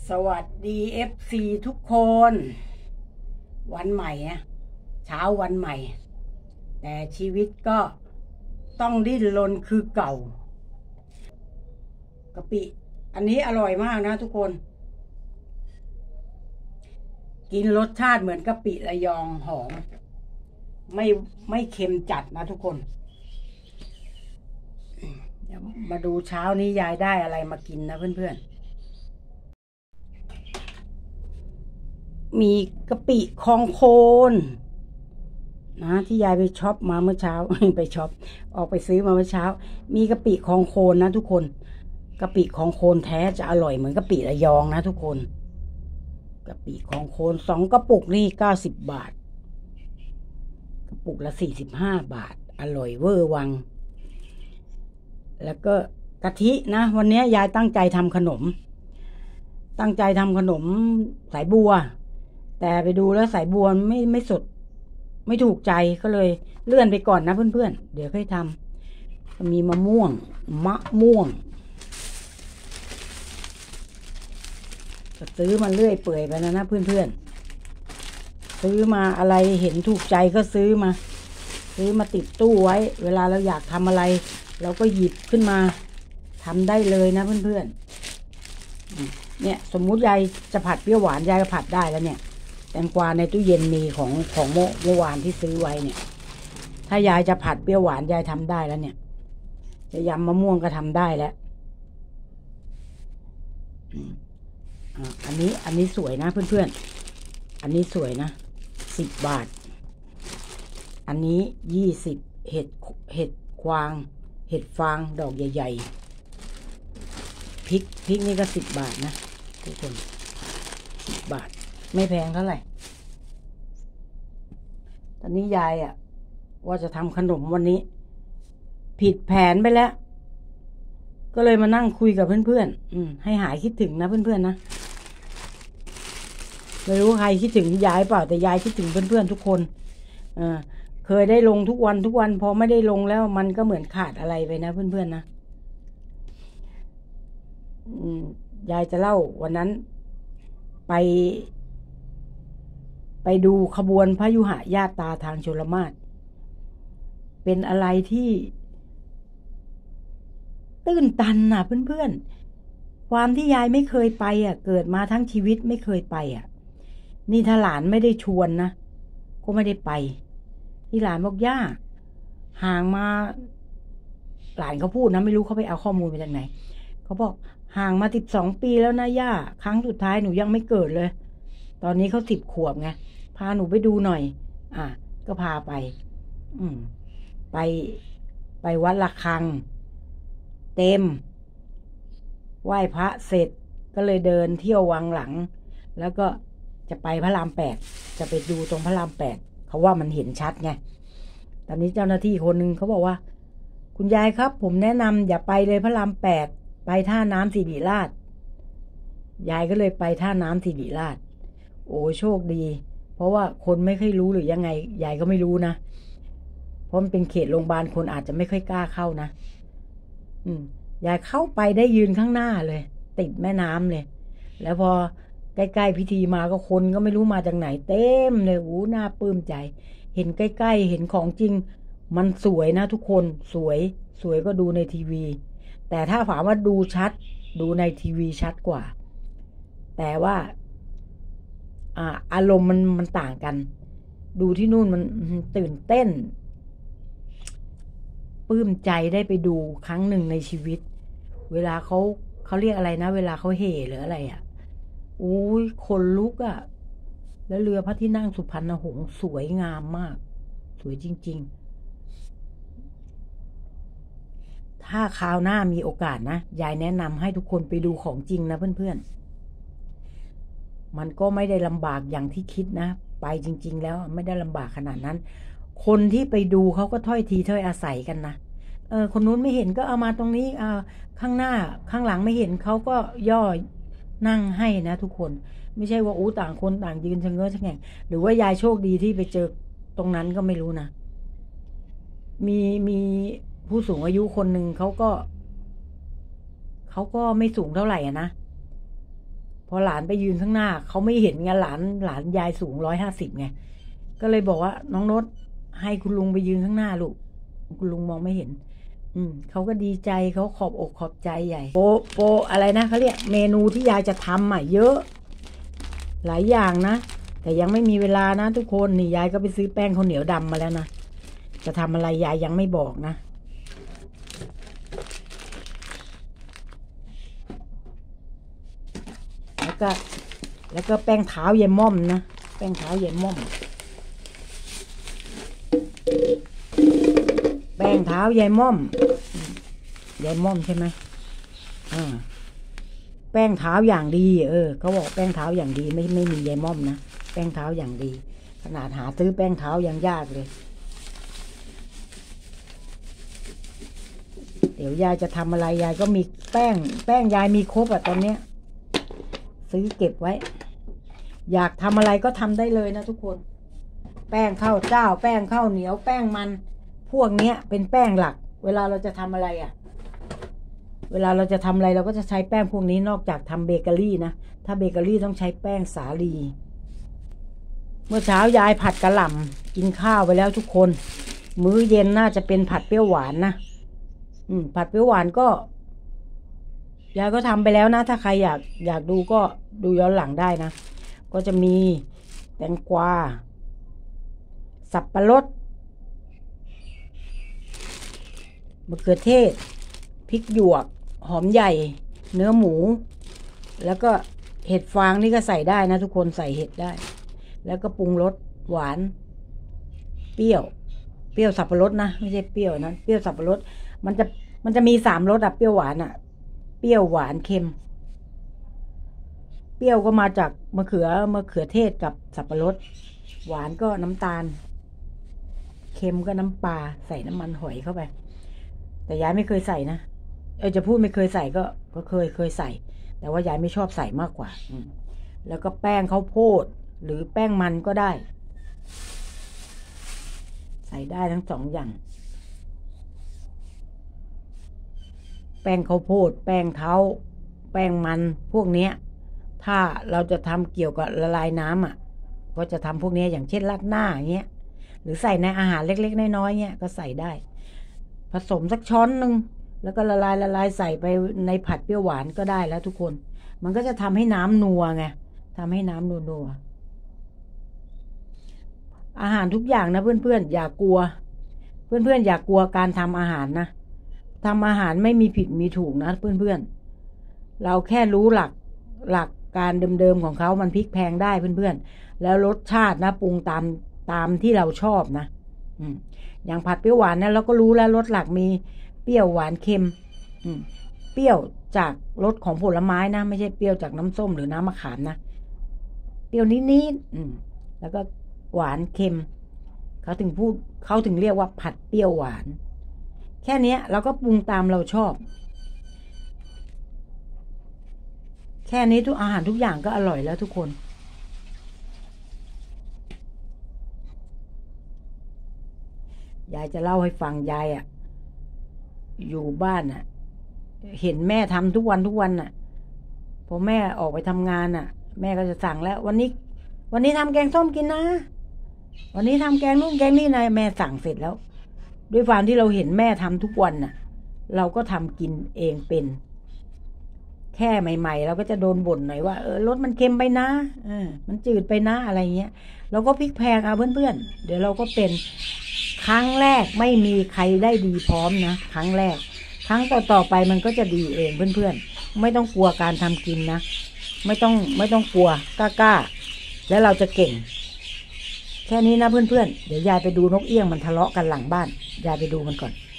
สวัสดีFC ทุกคน วันใหม่นะเช้าวันใหม่ แต่ชีวิตก็ต้องดิ้นรนคือเก่ากะปิอันนี้อร่อยมากนะทุกคน กินรสชาติเหมือนกะปิระยองหอมไม่เค็มจัดนะทุกคนเดี๋ยวมาดูเช้านี้ยายได้อะไรมากินนะเพื่อนๆมีกะปิคองโคนนะที่ยายไปช็อปมาเมื่อเช้า ไปช็อปออกไปซื้อมาเมื่อเช้ามีกะปิคองโคนนะทุกคนกะปิคองโคนแท้จะอร่อยเหมือนกะปิระยองนะทุกคนกะปิคองโคน2 กระปุกนี่90 บาทกระปุกละ45 บาทอร่อยเวอร์วังแล้วก็กะทินะวันนี้ยายตั้งใจทำขนมสายบัวแต่ไปดูแล้วสายบัวไม่สดไม่ถูกใจก็เลยเลื่อนไปก่อนนะเพื่อนๆเดี๋ยวค่อยทำมีมะม่วงก็ซื้อมาเรื่อยเปื่อยไปนะเพื่อนๆซื้อมาอะไรเห็นถูกใจก็ซื้อมาติดตู้ไว้เวลาเราอยากทำอะไรเราก็หยิบขึ้นมาทำได้เลยนะเพื่อนๆเนี่ยสมมุติยายจะผัดเปรี้ยวหวานยายก็ผัดได้แล้วเนี่ยแตงกวาในตู้เย็นมีของเมื่อวานที่ซื้อไว้เนี่ยถ้ายายจะผัดเปรี้ยวหวานยายทำได้แล้วเนี่ยจะยำมะม่วงก็ทำได้แล้วอันนี้สวยนะเพื่อนๆอันนี้สวยนะ10 บาทอันนี้20เห็ดควางเห็ดฟางดอกใหญ่ๆพริกนี่ก็10 บาทนะทุกคน10 บาทไม่แพงเท่าไหร่ตอนนี้ยายว่าจะทำขนมวันนี้ผิดแผนไปแล้วก็เลยมานั่งคุยกับเพื่อนๆให้หายคิดถึงนะเพื่อนๆนะไม่รู้ใครคิดถึงยายเปล่าแต่ยายคิดถึงเพื่อนๆทุกคนเคยได้ลงทุกวันพอไม่ได้ลงแล้วมันก็เหมือนขาดอะไรไปนะเพื่อนๆนะยายจะเล่าวันนั้นไปดูขบวนพยุหญาตราทางชลมาศเป็นอะไรที่ตื้นตันน่ะเพื่อนๆความที่ยายไม่เคยไปเกิดมาทั้งชีวิตไม่เคยไปนี่ถ้าหลานไม่ได้ชวนนะก็ไม่ได้ไปที่หลานบอกย่าห่างมาหลานเขาพูดนะไม่รู้เขาไปเอาข้อมูลมาจากไหนเขาบอกห่างมา12 ปีแล้วนะย่าครั้งสุดท้ายหนูยังไม่เกิดเลยตอนนี้เขา10 ขวบไงพาหนูไปดูหน่อยก็พาไปไปวัดระฆังเต็มไหว้พระเสร็จก็เลยเดินเที่ยววังหลังแล้วก็จะไปพระราม8จะไปดูตรงพระราม8เขาว่ามันเห็นชัดไงตอนนี้เจ้าหน้าที่คนหนึ่งเขาบอกว่าคุณยายครับผมแนะนำอย่าไปเลยพระราม8ไปท่าน้ำสิริราชยายก็เลยไปท่าน้ำสิริราชโอ้โชคดีเพราะว่าคนไม่ค่อยรู้หรือยังไงยายก็ไม่รู้นะเพราะมันเป็นเขตโรงพยาบาลคนอาจจะไม่ค่อยกล้าเข้านะยายเข้าไปได้ยืนข้างหน้าเลยติดแม่น้ำเลยแล้วพอใกล้ๆพิธีมาก็คนก็ไม่รู้มาจากไหนเต็มเลยน่าปลื้มใจเห็นใกล้ๆเห็นของจริงมันสวยนะทุกคนสวยก็ดูในทีวีแต่ถ้าถามว่าดูชัดดูในทีวีชัดกว่าแต่ว่าอารมณ์มันต่างกันดูที่นู่นมันตื่นเต้นปลื้มใจได้ไปดูครั้งหนึ่งในชีวิตเวลาเขาเรียกอะไรนะเวลาเขาเห่หรืออะไรคนลุกแล้วเรือพระที่นั่งสุพรรณหงส์สวยงามมากสวยจริงๆถ้าคราวหน้ามีโอกาสนะยายแนะนำให้ทุกคนไปดูของจริงนะเพื่อนๆมันก็ไม่ได้ลำบากอย่างที่คิดนะไปจริงๆแล้วไม่ได้ลำบากขนาดนั้นคนที่ไปดูเขาก็ถ้อยทีถ้อยอาศัยกันนะคนนู้นไม่เห็นก็เอามาตรงนี้ข้างหน้าข้างหลังไม่เห็นเขาก็ย่อนั่งให้นะทุกคนไม่ใช่ว่าต่างคนต่างยืนชะเง้อชะแง่หรือว่ายายโชคดีที่ไปเจอตรงนั้นก็ไม่รู้นะมีผู้สูงอายุคนหนึ่งเขาก็ไม่สูงเท่าไหร่นะพอหลานไปยืนข้างหน้าเขาไม่เห็นไงหลานยายสูง150ไงก็เลยบอกว่าน้องโน้ตให้คุณลุงไปยืนข้างหน้าลูกคุณลุงมองไม่เห็นเขาก็ดีใจเขาขอบอกขอบใจใหญ่โปอะไรนะเขาเรียกเมนูที่ยายจะทำเยอะหลายอย่างนะแต่ยังไม่มีเวลานะทุกคนนี่ยายก็ไปซื้อแป้งข้าวเหนียวดำมาแล้วนะจะทำอะไรยายยังไม่บอกนะแล้วก็แป้งเท้าเยม่อมนะแป้งเท้าเยม่อมแป้งเท้ายายม่อมใช่ไหมแป้งเท้าอย่างดีเขาบอกแป้งเท้าอย่างดีไม่มียายม่อมนะแป้งเท้าอย่างดีขนาดหาซื้อแป้งเท้ายังยากเลยเดี๋ยวยายจะทำอะไรยายก็มีแป้งยายมีครบตอนเนี้ยซื้อเก็บไว้อยากทำอะไรก็ทำได้เลยนะทุกคนแป้งข้าวเจ้าแป้งข้าวเหนียวแป้งมันพวกเนี้ยเป็นแป้งหลักเวลาเราจะทำอะไรเวลาเราจะทำอะไรเราก็จะใช้แป้งพวกนี้นอกจากทำเบเกอรี่นะถ้าเบเกอรี่ต้องใช้แป้งสาลีเมื่อเช้ายายผัดกะหล่ำกินข้าวไปแล้วทุกคนมื้อเย็นน่าจะเป็นผัดเปรี้ยวหวานนะผัดเปรี้ยวหวานก็ยายก็ทำไปแล้วนะถ้าใครอยากดูก็ดูย้อนหลังได้นะก็จะมีแตงกวาสับปะรดมะเขือเทศพริกหยวกหอมใหญ่เนื้อหมูแล้วก็เห็ดฟางนี่ก็ใส่ได้นะทุกคนใส่เห็ดได้แล้วก็ปรุงรสหวานเปรี้ยวสับปะรดนะไม่ใช่เปรี้ยวนะเปรี้ยวสับปะรดมันจะมี3 รสเปรี้ยวหวานเปรี้ยวหวานเค็มเปรี้ยวก็มาจากมะเขือเทศกับสับปะรดหวานก็น้ำตาลเค็มก็น้ำปลาใส่น้ำมันหอยเข้าไปแต่ยายไม่เคยใส่นะจะพูดไม่เคยใส่ก็เคยใส่แต่ว่ายายไม่ชอบใส่มากกว่าแล้วก็แป้งข้าวโพดหรือแป้งมันก็ได้ใส่ได้ทั้ง2 อย่างแป้งข้าวโพดแป้งเท้าแป้งมันพวกนี้ถ้าเราจะทำเกี่ยวกับละลายน้ำก็จะทำพวกนี้อย่างเช่นราดหน้าอย่างเงี้ยหรือใส่ในอาหารเล็กๆน้อยๆเงี้ยก็ใส่ได้ผสมสักช้อนนึงแล้วก็ละลายใส่ไปในผัดเปรี้ยวหวานก็ได้แล้วทุกคนมันก็จะทำให้น้ำนัวไงทำให้น้ำนัวอาหารทุกอย่างนะเพื่อนๆอย่ากลัวอย่ากลัวการทำอาหารนะทำอาหารไม่มีผิดมีถูกนะเพื่อนๆเราแค่รู้หลักการเดิมๆของเขามันพลิกแพงได้เพื่อนๆแล้วรสชาตินะปรุงตามที่เราชอบนะอย่างผัดเปรี้ยวหวานนะเราก็รู้แล้วรสหลักมีเปรี้ยวหวานเค็มเปรี้ยวจากรสของผลไม้นะไม่ใช่เปรี้ยวจากน้ำส้มหรือน้ำมะขามนะเปรี้ยวนิดๆแล้วก็หวานเค็มเขาถึงเรียกว่าผัดเปรี้ยวหวานแค่นี้เราก็ปรุงตามเราชอบแค่นี้ทุกอาหารทุกอย่างก็อร่อยแล้วทุกคนยายจะเล่าให้ฟังยายอยู่บ้านเห็นแม่ทำทุกวันพอแม่ออกไปทำงานแม่ก็จะสั่งแล้ววันนี้ทำแกงส้มกินนะวันนี้ทำแกงนู่นแกงนี่นะแม่สั่งเสร็จแล้วด้วยความที่เราเห็นแม่ทำทุกวันเราก็ทำกินเองเป็นแค่ใหม่ๆเราก็จะโดนบ่นหน่อยว่ารสมันเค็มไปนะมันจืดไปนะอะไรเงี้ยเราก็พลิกแพงเพื่อนๆเดี๋ยวเราก็เป็นครั้งแรกไม่มีใครได้ดีพร้อมนะครั้งแรกครั้งต่อไปมันก็จะดีเองเพื่อนๆไม่ต้องกลัวการทำกินนะไม่ต้องกลัวกล้าแล้วเราจะเก่งแค่นี้นะเพื่อนๆเดี๋ยวยายไปดูนกเอี้ยงมันทะเลาะกันหลังบ้านยายไปดูมันก่อน